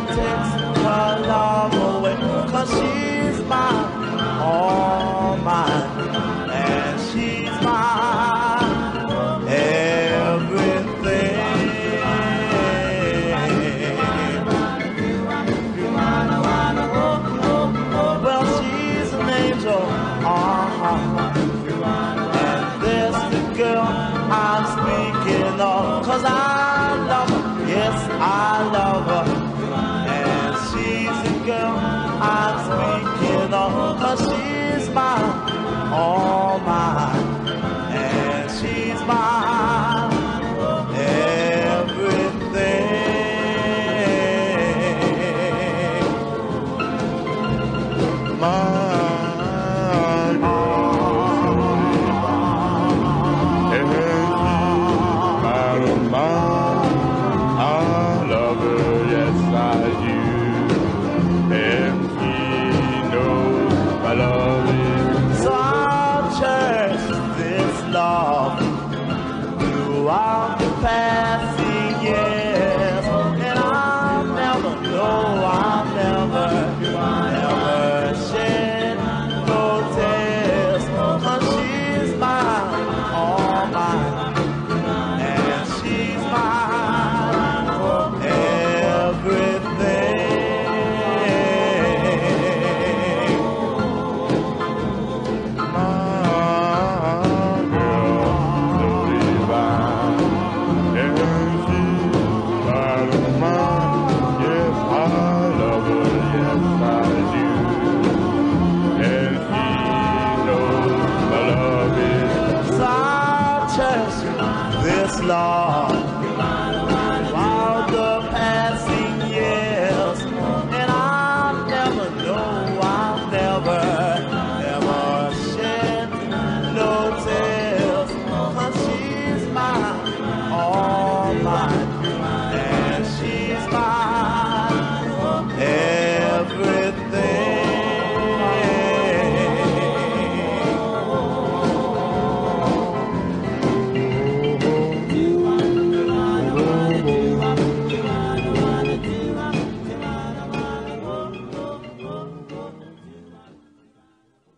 takes her love away, 'cause she's mine, all mine, and she's mine, everything. Well, she's an angel, and this the girl I'm speaking of, 'cause I love her, yes, I love her.